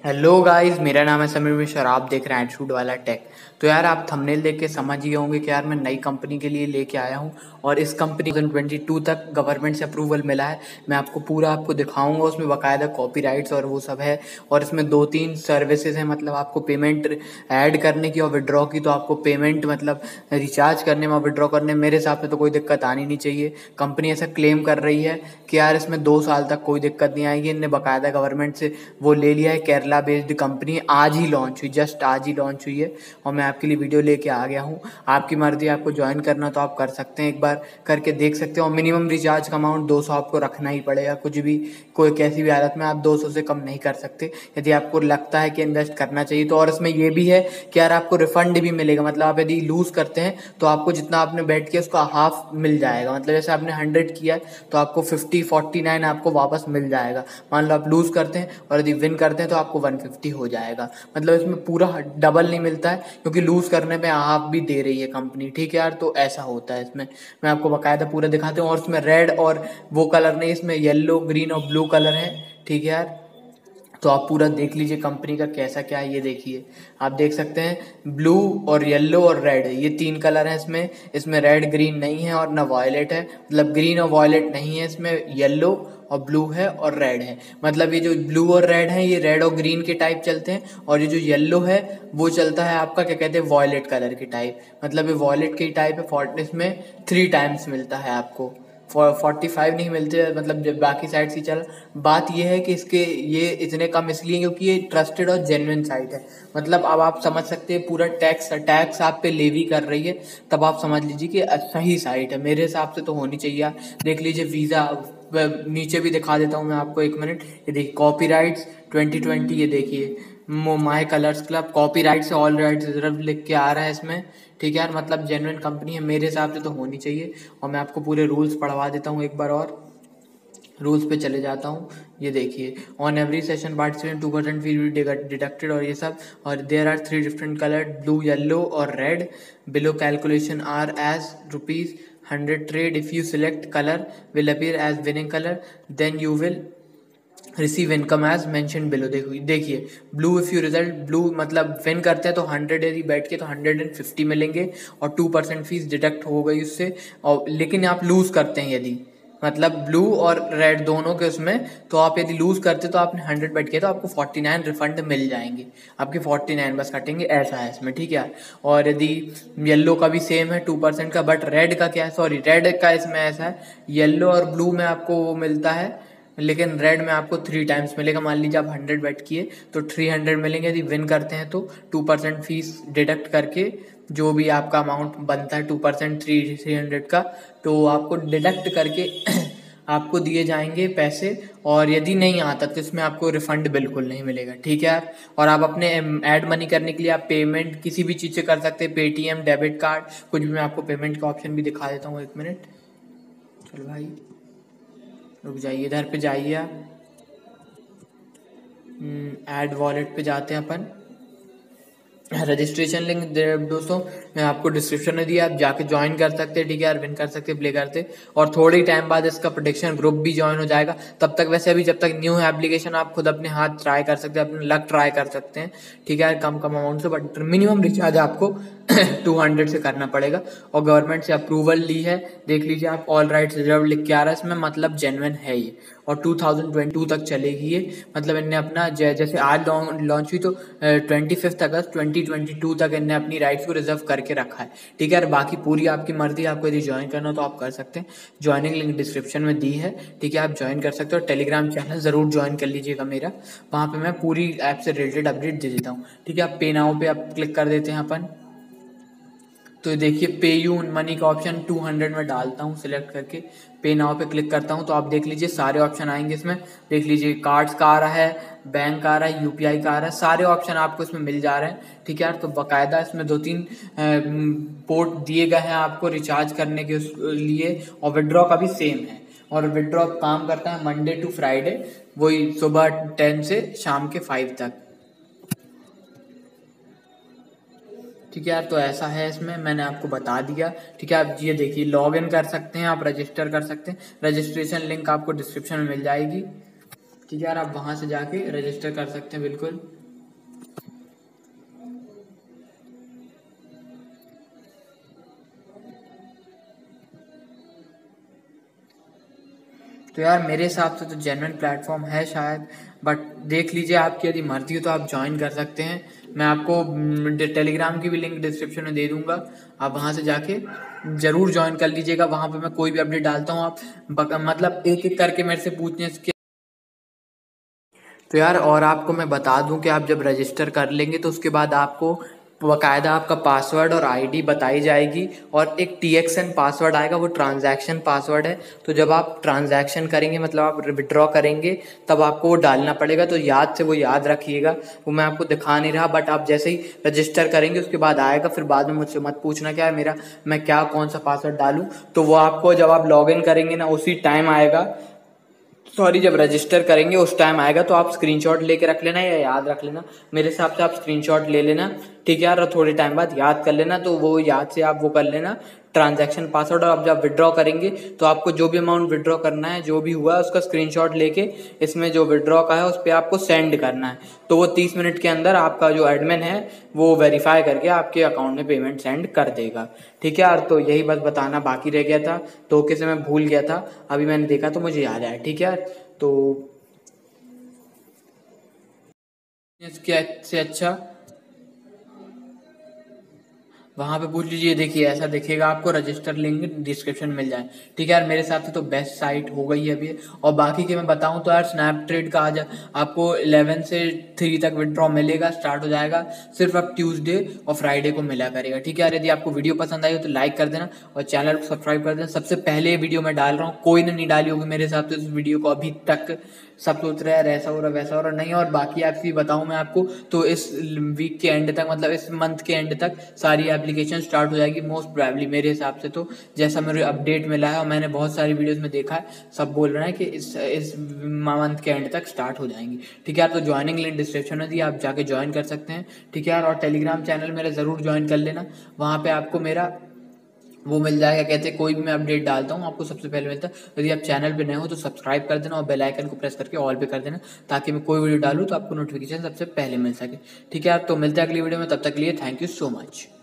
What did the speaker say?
Hello guys, मेरा नाम है समीर मिश्र और आप देख रहे हैं एटीट्यूड वाला टेक। तो यार आप थंबनेल देख के समझ ही होंगे कि यार मैं नई कंपनी के लिए लेके आया हूँ और इस कंपनी 2022 तक गवर्नमेंट से अप्रूवल मिला है। मैं आपको दिखाऊंगा, उसमें बाकायदा कॉपीराइट्स और वो सब है और इसमें 2-3 सर्विसेज हैं, मतलब आपको पेमेंट ऐड करने की और विड्रॉ की। तो आपको पेमेंट मतलब रिचार्ज करने में और विड्रॉ करने में मेरे हिसाब से तो कोई दिक्कत आनी नहीं चाहिए। कंपनी ऐसा क्लेम कर रही है कि यार इसमें 2 साल तक कोई दिक्कत नहीं आएगी। इनने बाकायदा गवर्नमेंट से वो ले लिया है। केरला बेस्ड कंपनी, आज ही लॉन्च हुई, जस्ट आज ही लॉन्च हुई है और मैं आपके लिए वीडियो लेके आ गया हूँ। आपकी मर्जी, आपको ज्वाइन करना तो आप कर सकते हैं, एक बार करके देख सकते हैं। और मिनिमम रिचार्ज का अमाउंट 200 आपको रखना ही पड़ेगा, कुछ भी कोई कैसी भी हालत में आप 200 से कम नहीं कर सकते यदि आपको लगता है कि इन्वेस्ट करना चाहिए तो। और इसमें ये भी है कि यार आपको रिफंड भी मिलेगा, मतलब आप यदि लूज करते हैं तो आपको जितना आपने बेट किया उसका हाफ मिल जाएगा। मतलब जैसे आपने 100 किया है तो आपको 50-49 आपको वापस मिल जाएगा। मान लो आप लूज करते हैं और यदि विन करते हैं तो आपको 150 हो जाएगा। मतलब इसमें पूरा डबल नहीं मिलता है क्योंकि लूज करने पे हाफ भी दे रही है कंपनी, ठीक है यार। तो ऐसा होता है इसमें, मैं आपको बकायदा पूरा दिखाते हूँ। और इसमें रेड और वो कलर नहीं, इसमें येलो, ग्रीन और ब्लू कलर है, ठीक है यार। तो आप पूरा देख लीजिए कंपनी का कैसा क्या है। ये देखिए, आप देख सकते हैं ब्लू और येलो और रेड, ये 3 कलर हैं इसमें। इसमें रेड ग्रीन नहीं है और ना वॉयलेट है, मतलब ग्रीन और वॉयलेट नहीं है इसमें, येलो और ब्लू है और रेड है। मतलब ये जो ब्लू और रेड है ये रेड और ग्रीन के टाइप चलते हैं और ये जो येलो है वो चलता है आपका क्या कहते हैं, वॉयलेट कलर की टाइप। मतलब ये वॉयलेट की टाइप है। फॉर्टनेस में 3 टाइम्स मिलता है आपको, 45 नहीं मिलते, मतलब जब बाकी साइट से चल। बात यह है कि इसके ये इतने कम इसलिए क्योंकि ये ट्रस्टेड और जेन्युइन साइट है। मतलब अब आप समझ सकते हैं, पूरा टैक्स आप पे लेवी कर रही है, तब आप समझ लीजिए कि सही साइट है। मेरे हिसाब से तो होनी चाहिए यार। देख लीजिए वीज़ा, नीचे भी दिखा देता हूँ मैं आपको, 1 मिनट। ये देखिए कॉपीराइट्स 2020, ये देखिए माई कलर्स क्लब, कॉपीराइट से ऑल राइट्स रिजर्व लिख के आ रहा है इसमें, ठीक है यार। मतलब जेन्युइन कंपनी है, मेरे हिसाब से तो होनी चाहिए। और मैं आपको पूरे रूल्स पढ़वा देता हूँ एक बार और, रूल्स पे चले जाता हूँ। ये देखिए, on every session participant 2% fee deducted और ये सब। और there are 3 different colour, blue, yellow और red. Below calculation are as ₹100 trade. If you select colour will appear as winning colour, then you will receive income as mention below. देखिए blue, if you result blue मतलब win करते हैं तो 100 यदि बैठ के तो 150 मिलेंगे और 2% फीस डिडक्ट हो गई उससे। और लेकिन आप लूज करते हैं यदि, मतलब ब्लू और रेड दोनों के उसमें, तो आप यदि लूज करते तो आपने 100 बैठ किया तो आपको 49 रिफंड मिल जाएंगे। आपके 49 बस कटेंगे, ऐसा है इसमें, ठीक है। और यदि येलो का भी सेम है 2% का, बट रेड का क्या है, सॉरी रेड का इसमें ऐसा है, येलो और ब्लू में आपको वो मिलता है लेकिन रेड में आपको 3 टाइम्स मिलेगा। मान लीजिए आप 100 बेट किए तो 300 मिलेंगे। यदि विन करते हैं तो 2% फीस डिडक्ट करके जो भी आपका अमाउंट बनता है 2%, 300 का, तो आपको डिडक्ट करके आपको दिए जाएंगे पैसे। और यदि नहीं आता तो इसमें आपको रिफंड बिल्कुल नहीं मिलेगा, ठीक है यार। और आप अपने ऐड मनी करने के लिए आप पेमेंट किसी भी चीज़ से कर सकते हैं, पेटीएम, डेबिट कार्ड, कुछ भी। मैं आपको पेमेंट का ऑप्शन भी दिखा देता हूँ, 1 मिनट। चलो भाई रुक जाइए, इधर पे जाइए आप, ऐड वॉलेट पे जाते हैं अपन। रजिस्ट्रेशन लिंक दोस्तों मैं आपको डिस्क्रिप्शन में दिया, आप जाके ज्वाइन कर सकते हैं, ठीक है यार। विन कर सकते, प्ले करते। और थोड़े ही टाइम बाद इसका प्रोटेक्शन ग्रुप भी ज्वाइन हो जाएगा। तब तक वैसे अभी जब तक न्यू है एप्लीकेशन, आप खुद अपने हाथ ट्राई कर सकते हैं, अपने लक ट्राई कर सकते हैं, ठीक है यार। कम कम अमाउंट से, बट मिनिमम रिचार्ज आपको 200 से करना पड़ेगा। और गवर्नमेंट से अप्रूवल ली है, देख लीजिए आप, ऑल राइट्स रिजर्व लिख के आ रहा है इसमें, मतलब जेन्युइन है ये। और 2022 तक चलेगी ये। मतलब इनने अपना जैसे आज लॉन्च हुई तो 25 अगस्त 2022 तक इनने अपनी राइट्स को रिजर्व करके रखा है, ठीक है यार। बाकी पूरी आपकी मर्जी, आपको यदि ज्वाइन करना हो तो आप कर सकते हैं। ज्वाइनिंग लिंक डिस्क्रिप्शन में दी है, ठीक है, आप ज्वाइन कर सकते हो। टेलीग्राम चैनल जरूर ज्वाइन कर लीजिएगा मेरा, वहाँ पे मैं पूरी ऐप से रिलेटेड अपडेट दे देता हूँ, ठीक है। आप पे नाउ पे आप क्लिक कर देते हैं अपन। तो देखिए पे यू मनी का ऑप्शन 200 में डालता हूँ सिलेक्ट करके, पे नाउ पे क्लिक करता हूँ तो आप देख लीजिए सारे ऑप्शन आएंगे इसमें। देख लीजिए कार्ड्स का आ रहा है, बैंक का आ रहा है, यूपीआई का आ रहा है, सारे ऑप्शन आपको इसमें मिल जा रहे हैं, ठीक है यार। तो बाकायदा इसमें 2-3 पोर्ट दिए गए हैं आपको रिचार्ज करने के लिए। और विड्रॉ का भी सेम है। और विड्रॉ काम करता है मंडे टू फ्राइडे, वही सुबह 10 से शाम के 5 तक, ठीक है यार। तो ऐसा है इसमें, मैंने आपको बता दिया, ठीक है। आप ये देखिए लॉग इन कर सकते हैं, आप रजिस्टर कर सकते हैं। रजिस्ट्रेशन लिंक आपको डिस्क्रिप्शन में मिल जाएगी, ठीक है यार, आप वहाँ से जाके रजिस्टर कर सकते हैं बिल्कुल। तो यार मेरे हिसाब से तो जेन्युइन प्लेटफॉर्म है शायद, बट देख लीजिए, आपकी यदि मर्जी हो तो आप ज्वाइन कर सकते हैं। मैं आपको टेलीग्राम की भी लिंक डिस्क्रिप्शन में दे दूंगा, आप वहाँ से जाके ज़रूर ज्वाइन कर लीजिएगा। वहाँ पे मैं कोई भी अपडेट डालता हूँ, आप मतलब एक एक करके मेरे से पूछने के। तो यार और आपको मैं बता दूं कि आप जब रजिस्टर कर लेंगे तो उसके बाद आपको बाकायदा आपका पासवर्ड और आईडी बताई जाएगी, और एक TXN पासवर्ड आएगा, वो ट्रांजैक्शन पासवर्ड है। तो जब आप ट्रांजैक्शन करेंगे, मतलब आप विड्रॉ करेंगे, तब आपको वो डालना पड़ेगा। तो याद से वो याद रखिएगा, वो मैं आपको दिखा नहीं रहा, बट आप जैसे ही रजिस्टर करेंगे उसके बाद आएगा। फिर बाद में मुझसे मत पूछना क्या है मेरा, मैं क्या कौन सा पासवर्ड डालूँ। तो वो आपको जब आप लॉग इन करेंगे ना, उसी टाइम आएगा, सॉरी जब रजिस्टर करेंगे उस टाइम आएगा। तो आप स्क्रीनशॉट लेके रख लेना या याद रख लेना, मेरे हिसाब से आप स्क्रीनशॉट ले लेना, ठीक है यार। और थोड़े टाइम बाद याद कर लेना, तो वो याद से आप वो कर लेना ट्रांजैक्शन पासवर्ड। और आप जब विड्रॉ करेंगे तो आपको जो भी अमाउंट विड्रॉ करना है, जो भी हुआ है, उसका स्क्रीनशॉट लेके इसमें जो विड्रॉ का है उस पर आपको सेंड करना है। तो वो 30 मिनट के अंदर आपका जो एडमिन है वो वेरीफाई करके आपके अकाउंट में पेमेंट सेंड कर देगा, ठीक है यार। तो यही बस बताना बाकी रह गया था, धोखे से मैं भूल गया था, अभी मैंने देखा तो मुझे याद आया, ठीक है यार। तो इसके से अच्छा वहाँ पे पूछ लीजिए, देखिए ऐसा दिखेगा आपको, रजिस्टर लिंक डिस्क्रिप्शन मिल जाए, ठीक है यार। मेरे हिसाब से तो बेस्ट साइट हो गई है अभी। और बाकी के मैं बताऊँ तो यार, स्नैपट्रेड का आज आपको 11 से 3 तक विड्रॉ मिलेगा, स्टार्ट हो जाएगा। सिर्फ अब ट्यूसडे और फ्राइडे को मिला करेगा, ठीक है यार। यदि आपको वीडियो पसंद आई हो तो लाइक कर देना और चैनल को सब्सक्राइब कर देना। सबसे पहले वीडियो मैं डाल रहा हूँ, कोई ने नहीं डाली होगी मेरे हिसाब से इस वीडियो को अभी तक। सब सोच रहे हैं ऐसा हो रहा वैसा हो रहा, नहीं। और बाकी ऐप्स भी बताऊं मैं आपको, तो इस वीक के एंड तक, मतलब इस मंथ के एंड तक सारी एप्लीकेशन स्टार्ट हो जाएगी मोस्ट प्रोबेबली, मेरे हिसाब से। तो जैसा मेरे अपडेट मिला है और मैंने बहुत सारी वीडियोस में देखा है, सब बोल रहे हैं कि इस मंथ के एंड तक स्टार्ट हो जाएंगी, ठीक है यार। तो ज्वाइनिंग लिंक डिस्क्रिप्शन में दी, आप जाके ज्वाइन कर सकते हैं, ठीक है यार। और टेलीग्राम चैनल मेरा ज़रूर ज्वाइन कर लेना, वहाँ पे आपको मेरा वो मिल जाएगा, कहते हैं कोई भी मैं अपडेट डालता हूँ आपको सबसे पहले मिलता है। यदि आप चैनल पे नए हो तो सब्सक्राइब कर देना और बेल आइकन को प्रेस करके ऑल पे कर देना, ताकि मैं कोई वीडियो डालूँ तो आपको नोटिफिकेशन सबसे पहले मिल सके, ठीक है यार। तो मिलते हैं अगली वीडियो में, तब तक के लिए थैंक यू सो मच।